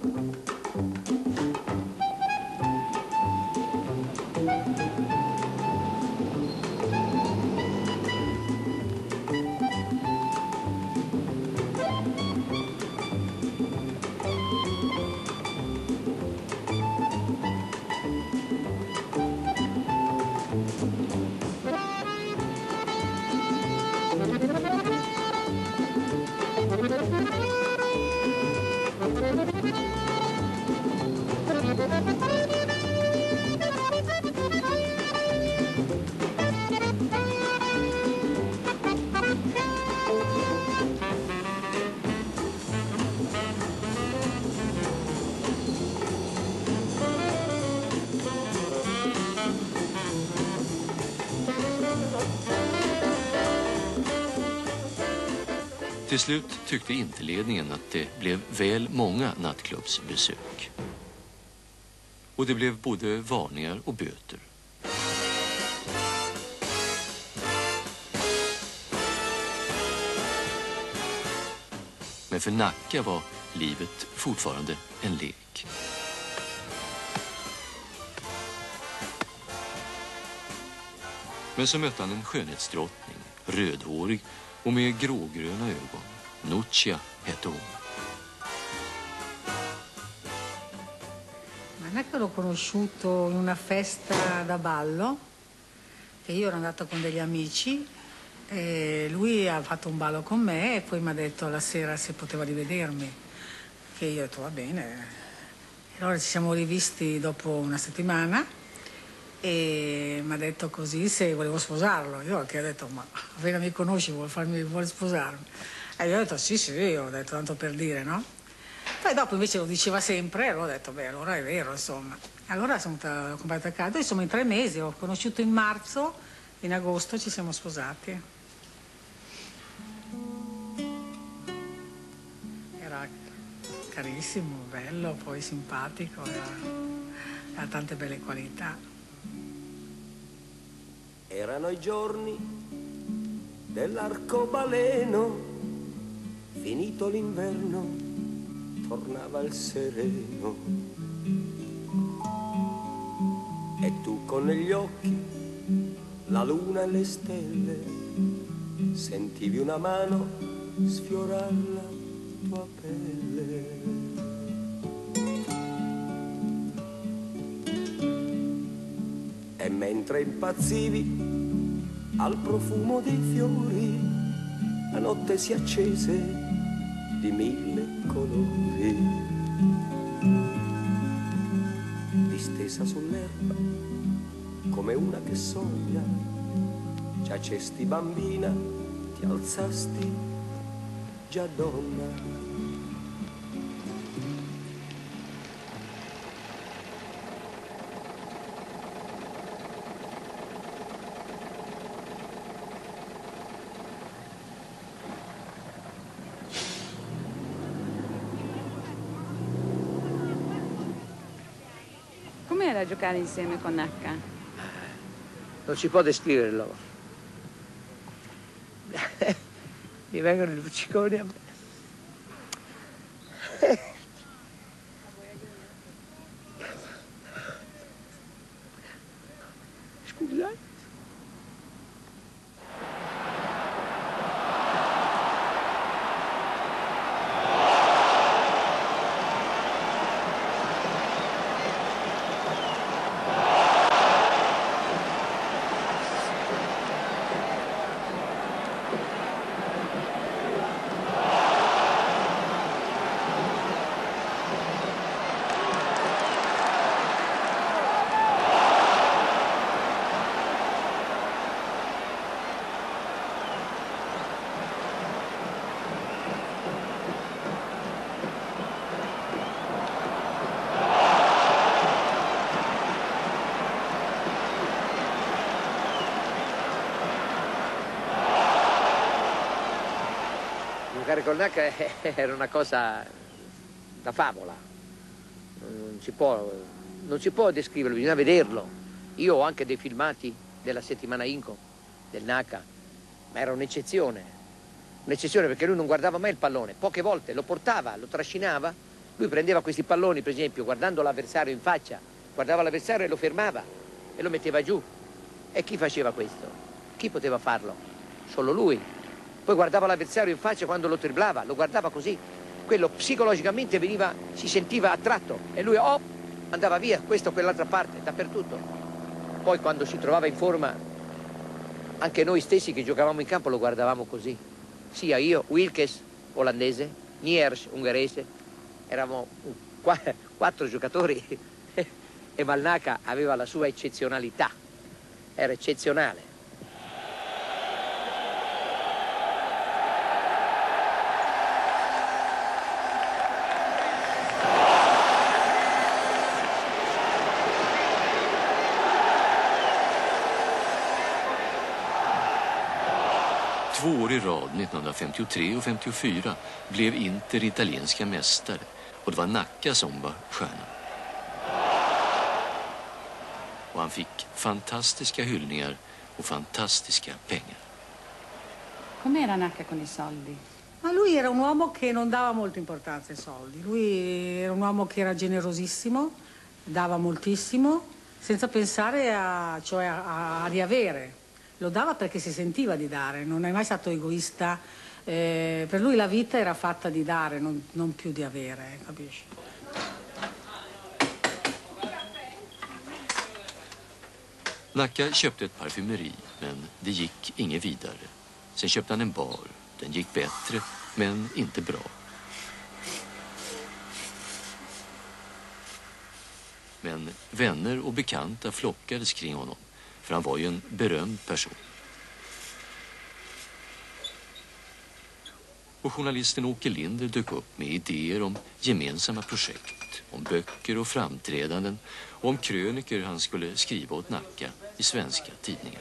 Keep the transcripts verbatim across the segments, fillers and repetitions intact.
Till slut tyckte inte ledningen att det blev väl många nattklubbsbesök. Och det blev både varningar och böter. Men för Nacka var livet fortfarande en lek. Men så mötte han en skönhetsdrottning, rödhårig och med grågröna ögon. Nuccia hette hon. Nacca l'ho conosciuto in una festa da ballo, che io ero andata con degli amici, e lui ha fatto un ballo con me e poi mi ha detto la sera se poteva rivedermi, che io ho detto va bene. E allora ci siamo rivisti dopo una settimana e mi ha detto così se volevo sposarlo. Io anche ho detto ma appena mi conosci vuole, farmi, vuole sposarmi? E io ho detto sì sì, io ho detto tanto per dire, no? Poi dopo invece lo diceva sempre e allora ho detto beh allora è vero insomma. Allora sono comprata a casa, insomma in tre mesi, ho conosciuto in marzo, in agosto ci siamo sposati. Era carissimo, bello, poi simpatico, aveva tante belle qualità. Erano i giorni dell'arcobaleno, finito l'inverno tornava il sereno e tu con negli occhi la luna e le stelle sentivi una mano sfiorare la tua pelle. E mentre impazzivi al profumo dei fiori, la notte si accese di mille colori. Distesa sull'erba come una che sogna, giacesti bambina, ti alzasti già donna. Com'era giocare insieme con Nacca? Non si può descriverlo. Mi vengono i lucciconi a me. Scusate. Giocare con Nacca era una cosa da favola, non si può, non si può descriverlo, bisogna vederlo. Io ho anche dei filmati della settimana Inco, del Nacca, ma era un'eccezione, un'eccezione perché lui non guardava mai il pallone, poche volte lo portava, lo trascinava Lui prendeva questi palloni, per esempio, guardando l'avversario in faccia, guardava l'avversario e lo fermava e lo metteva giù. E chi faceva questo? Chi poteva farlo? Solo lui. Poi guardava l'avversario in faccia quando lo triplava, lo guardava così. Quello psicologicamente veniva, si sentiva attratto e lui oh, andava via, questa o quell'altra parte, dappertutto. Poi quando si trovava in forma, anche noi stessi che giocavamo in campo lo guardavamo così. Sia io, Wilkes, olandese, Niers, ungherese, eravamo quattro giocatori e Malnaka aveva la sua eccezionalità, era eccezionale. Två år i rad, nittonhundrafemtiotre och femtiofyra, blev Inter italienska mästare och det var Nacka som var stjärnan. Och han fick fantastiska hyllningar och fantastiska pengar. Com'era Nacca con i soldi? Ma lui era un uomo che non dava molta importanza ai soldi. Lui era un uomo che era generosissimo, dava moltissimo, senza pensare a, cioè a, a riavere. Lo dava perché si sentiva di dare, non è mai stato egoista. Eh, per lui la vita era fatta di dare, non, non più di avere, capisci? Nacka köpte ett parfymeri, men det gick inget vidare. Sen köpte han en bar. Den gick bättre, men inte bra. Men vänner och bekanta flockades kring honom, för han var ju en berömd person. Och journalisten Åke Linder dök upp med idéer om gemensamma projekt, om böcker och framträdanden och om kröniker han skulle skriva åt Nacka i svenska tidningar.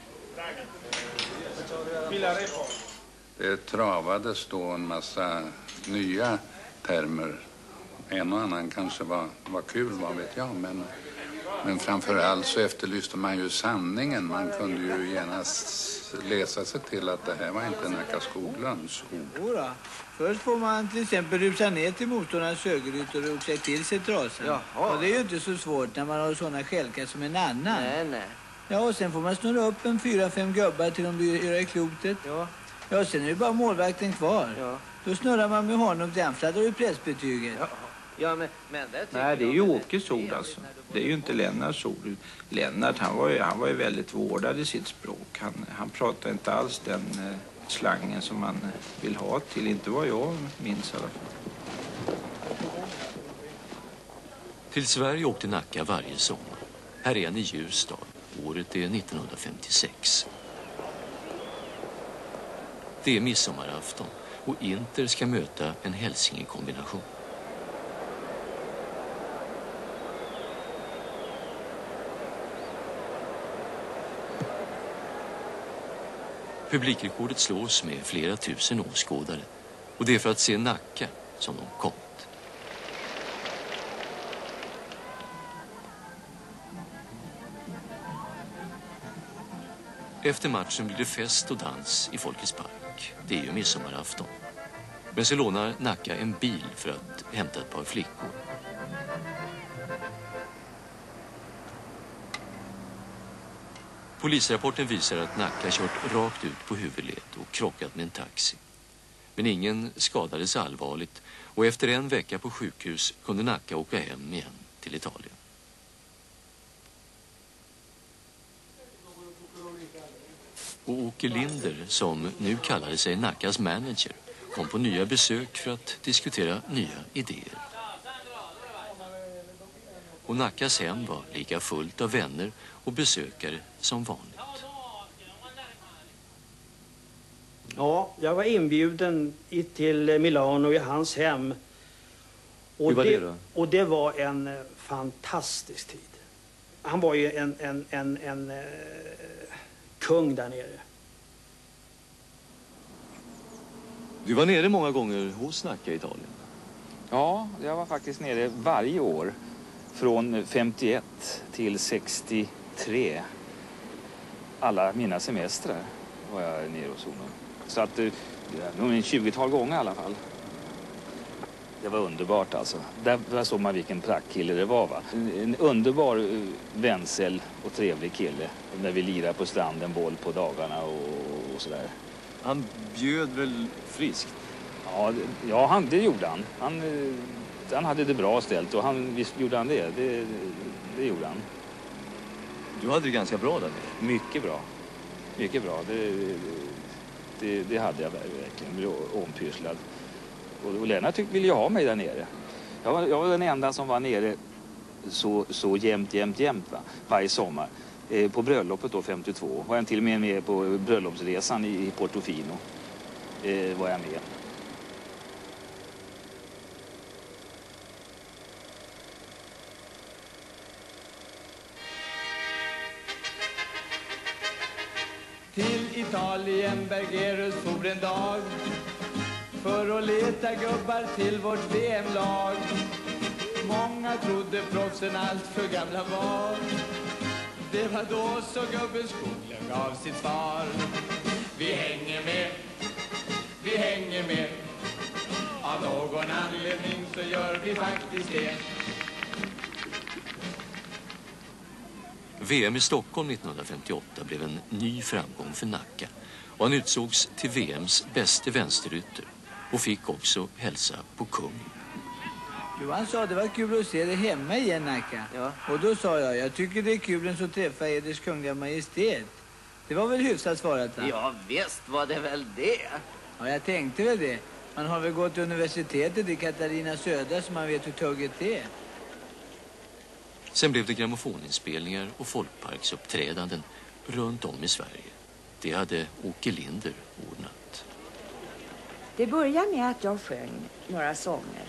Det travades då en massa nya termer. En och annan kanske var, var kul, vad vet jag, men, men framförallt så efterlyste man ju sanningen. Man kunde ju genast läsa sig till att det här var inte Nacka Skoglunds ord. Först får man till exempel rusa ner till motorns högerytor och klä till sig trasan. Jaha. Och det är ju inte så svårt när man har sådana skälkar som en annan. Nej, nej. Ja, och sen får man snurra upp en fyra, fem gubbar till de blir i klotet. Ja. Ja, sen är det bara målvakten kvar. Ja. Då snurrar man med honom till han fladdrar ut pressbetyget. Ja. Ja, men, men det Nej, det är ju Åkes ord alltså. Det är ju inte Lennarts ord. Lennart, han var ju, han var ju väldigt vårdad i sitt språk. Han, han pratade inte alls den eh, slangen som man vill ha till. Inte vad jag minns i alla fall. Till Sverige åkte Nacka varje sommar. Här är han i Ljusdal. Året är nittonhundrafemtiosex. Det är midsommarafton och Inter ska möta en Hälsinge-kombination. Publikrekordet slås med flera tusen åskådare och det är för att se Nacka som de kommit. Efter matchen blir det fest och dans i Folkets park. Det är ju midsommarafton. Men så lånar Nacka en bil för att hämta ett par flickor. Polisrapporten visar att Nacka kört rakt ut på huvudled och krockat med en taxi. Men ingen skadades allvarligt och efter en vecka på sjukhus kunde Nacka åka hem igen till Italien. Och Åke Linder, som nu kallade sig Nackas manager, kom på nya besök för att diskutera nya idéer. Och Nackas hem var lika fullt av vänner och besökare som vanligt. Ja, jag var inbjuden till Milano i hans hem. Och Hur var det då? Och det var en fantastisk tid. Han var ju en, en, en, en eh, kung där nere. Du var nere många gånger hos Nacka i Italien. Ja, jag var faktiskt nere varje år. Från femtioett till sextiotre. Alla mina semestrar var jag nere hos honom. Så att det är nog en tjugotal gånger i alla fall. Det var underbart alltså. Där, där såg man vilken praktkille det var, va? En, en underbar uh, vänsel och trevlig kille. När vi lirade på stranden boll på dagarna och, och sådär. Han bjöd väl friskt? Ja, det, ja han, det gjorde han. Han, uh, han hade det bra ställt och han, visst gjorde han det. Det, det gjorde han. Du hade det ganska bra där nere? Mycket bra. Mycket bra. Det, det, det hade jag verkligen. Blev ompysslad. Och, och Lennart ville ju ha mig där nere. Jag var, jag var den enda som var nere så, så jämt, jämt, jämt va? Varje sommar. Eh, på bröllopet då, femtiotvå. Var jag till och med med på bröllopsresan i, i Portofino. Eh, var jag med. Till Italien Bergerus for en dag för att leta gubbar till vårt V M-lag. Många trodde proffsen allt för gamla var. Det var då så gubben Skoglund gav sitt svar. Vi hänger med, vi hänger med. Av någon anledning så gör vi faktiskt det. V M i Stockholm nittonhundrafemtioåtta blev en ny framgång för Nacka och han utsågs till V M:s bäste vänsterytter och fick också hälsa på kung. Johan sa det var kul att se det hemma igen, Nacka. Ja. Och då sa jag, jag tycker det är kul att träffa eders kungliga majestät. Det var väl hyfsat svarat, va? Ja, visst var det väl det. Ja, jag tänkte väl det. Man har väl gått till universitetet i Katarina Södra så man vet hur tugget det är. Sen blev det grammofoninspelningar och folkparksuppträdanden runt om i Sverige. Det hade Åke Linder ordnat. Det började med att jag sjöng några sånger.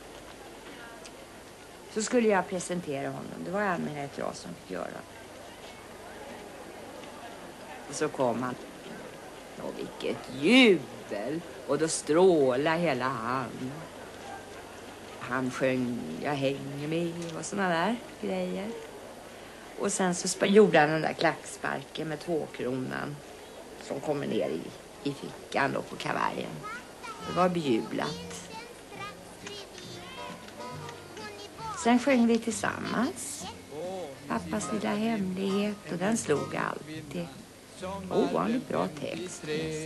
Så skulle jag presentera honom. Det var i allmänhet jag som fick göra. Och så kom han. Och vilket jubel! Och då strålade hela han. Han sjöng Jag hänger med och såna där grejer. Och sen så gjorde han den där klacksparken med tvåkronan som kommer ner i, i fickan och på kavajen. Det var bejublat. Sen sjöng vi tillsammans. Pappas lilla hemlighet, och den slog alltid. Ovanligt bra text.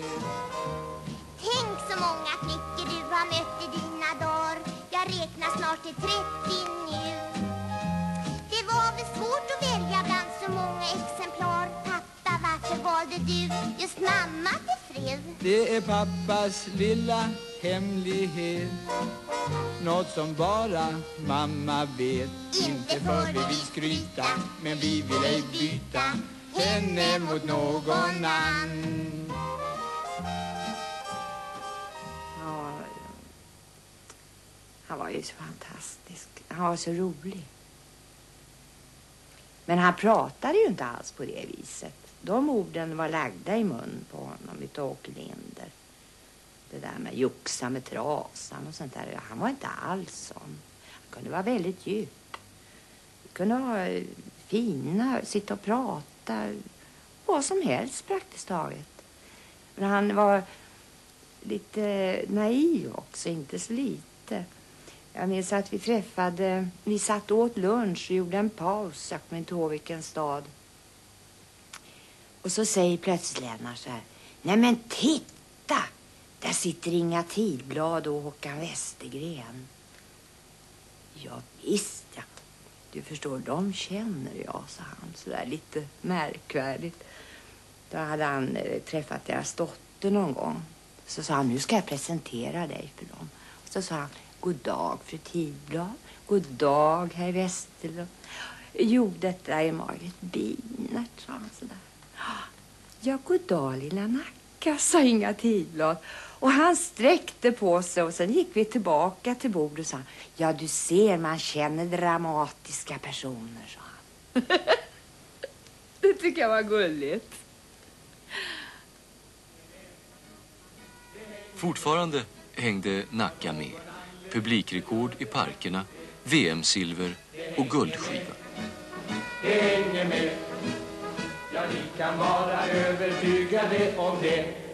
Tänk så många flickor du har mött i dina dagar. Jag räknar snart till trettio nu. Det var väl svårt att välja bland så många exemplar. Pappa, varför valde du just mamma till fru? Det är pappas lilla hemlighet. Något som bara mamma vet. Inte för vi vill skryta, men vi vill ej byta henne mot någon annan. Ja, han var ju så fantastisk. Han var så rolig. Men han pratade ju inte alls på det viset. De orden var lagda i mun på honom utav Åke Linder. Det där med juxa med trasan och sånt där. Han var inte alls sån. Han kunde vara väldigt djup. Han kunde ha fina, sitta och prata. Vad som helst praktiskt taget. Men han var lite naiv också, inte så lite. Jag minns att vi träffade, vi satt åt lunch och gjorde en paus. Jag kommer inte ihåg vilken stad. Och så säger plötsligt Lennart så här: nej men titta! Där sitter Inga Tidblad och Håkan Westergren. Ja visst, ja. Du förstår, de känner jag, sa han. Så där lite märkvärdigt. Då hade han eh, träffat deras dotter någon gång. Så sa han, nu ska jag presentera dig för dem. Och så sa han, god dag fru Tidblad. God dag herr Westerlund. Jo, detta är Margit Binert, sa han sådär. Ja, god dag lilla Nacka, sa Inga Tidblad. Och han sträckte på sig och sen gick vi tillbaka till bordet och sa, ja du ser, man känner dramatiska personer, sa han. Det tycker jag var gulligt. Fortfarande hängde Nacka med. Publikrekord i parkerna, V M-silver och guldskiva. Det hänger med. Ja, ni kan vara övertygade om det.